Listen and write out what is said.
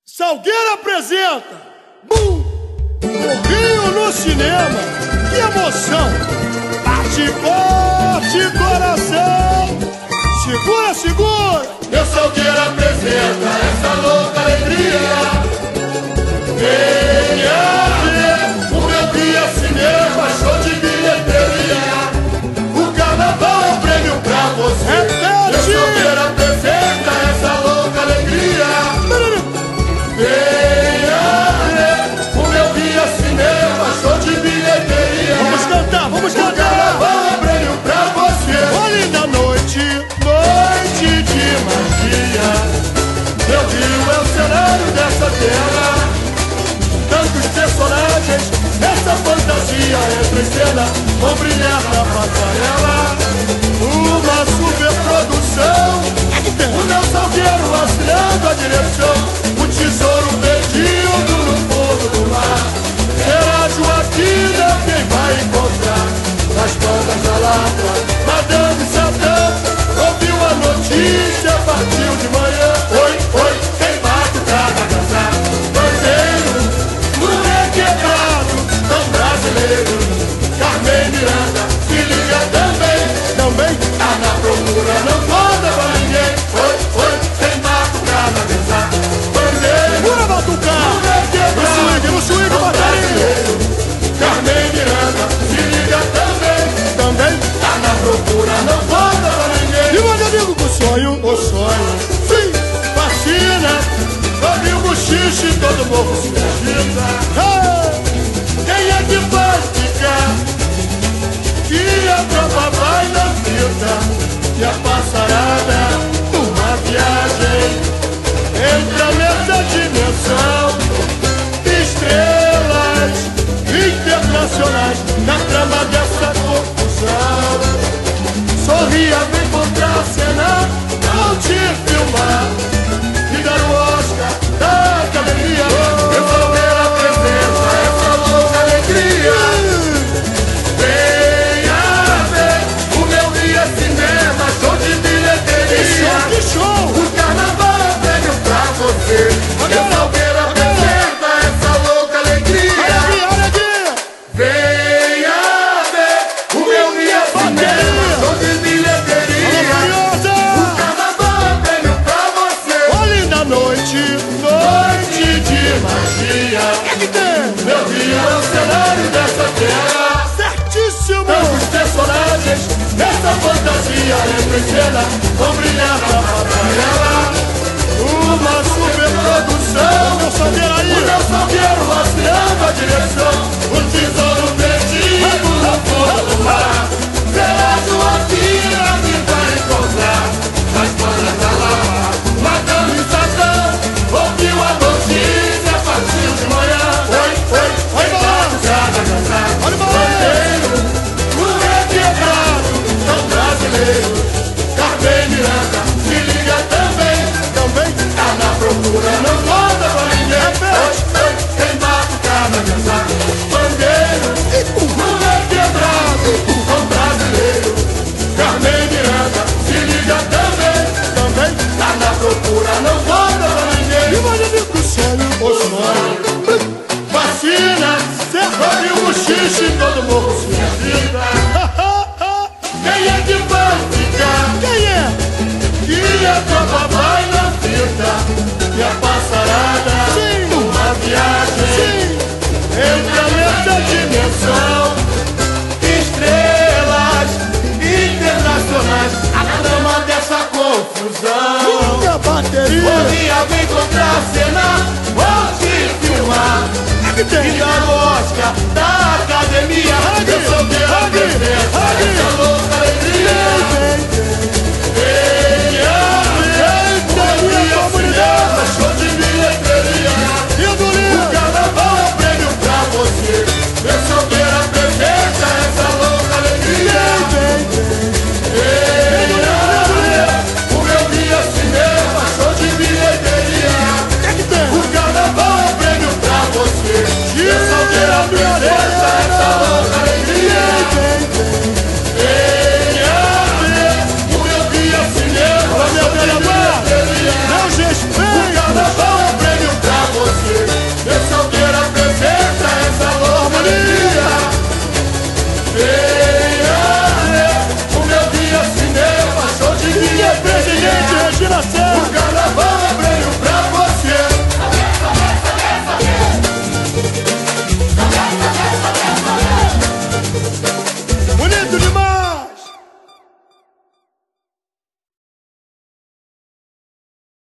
Salgueiro apresenta Morrinho no cinema. Que emoção! Bate forte coração. Segura, segura. Meu Salgueiro apresenta essa louca alegria. Venha ver o meu dia cinema, show de bilheteria. O carnaval é um prêmio pra você. Meu Salgueiro apresenta essa louca alegria. Venha ver o meu dia cinema, show de bilheteria. Vamos cantar, vamos O cantar. carnaval é um prêmio pra você. Olha da noite, noite de magia. Meu Rio é o cenário dessa terra. Tantos personagens, essa fantasia entra em cena, vão brilhar na passarela. Uma superprodução, o meu Salgueiro auxiliando a direção. O tesouro perdido no fundo do mar. Será Joaquina quem vai encontrar. Nas bandas da Lapa, Madame Satã ouviu a notícia, partiu de manhã. Oi, oi, quem bate o cara dançar? Bandeiro, moleque quebrado, tão brasileiro. Carmen Miranda, se liga também. Também. Tá na procura, não conta pra ninguém. Oi, oi, quem bate o cara dançar? Bandeiro, Segura, batucar. moleque quebrado, No swing, tão bateria. brasileiro. Carmen Miranda, se liga também. Também. Tá na procura, não conta pra ninguém. E meu amigo com sonho, O sonho, sim, fascina. Ouvi o bochiche, todo mundo se agita. Quem é que vai ficar? Que a tropa vai na fita. E a passarada, uma viagem entra nessa dimensão. Estrelas internacionais na trama dessa confusão. Sorria, vem contracenar, vou te filmar e dar o Oscar da academia. Eu vou ver apresenta essa louca alegria. Venha ver o meu dia cinema, show de bilheteria. que show. O carnaval é prêmio pra você. Eu vou ver apresenta essa louca alegria. Alegria, alegria. Venha ver o meu dia cinema, show de bilheteria. Curiosa. O carnaval é prêmio pra você. Olha da noite, Noite de magia. que tem? Meu Rio é o cenário dessa terra. Certíssimo. Tantos personagens, essa fantasia entra em cena, vão brilhar na passarela. Uma superprodução, Meu Salgueiro o aí. meu Salgueiro auxiliando a direção. O tesouro perdido no fundo do mar. Será Joaquina que vai encontrar. Nas bandas da Lapa, Madame Satã ouviu a notícia, partiu de manhã. Oi, oi, oi, madrugada dançar. Olha o balanço. Bandeiro, moleque quebrado, tão brasileiro. Carmen Miranda, se liga também. Também. Tá na procura, não conta pra ninguém. Oi, oi, quem bate o cara dançar? Bandeiro, moleque quebrado, tão brasileiro. Carmen Miranda, se liga também. Também. Tá na procura, não conta pra E ninguém. meu amigo com sonho. O sonho, vacina, ouve o bochiche, todo mundo se agita. Quem é que vai ficar? Quem é? Que a tropa vai na fita. E a passarada, Sim. uma viagem Sim. entra nessa dimensão. Estrelas internacionais, a trama dessa confusão. Minha bateria. Corria, vem contracenar, vou te filmar Que e tem? dar o Oscar da academia.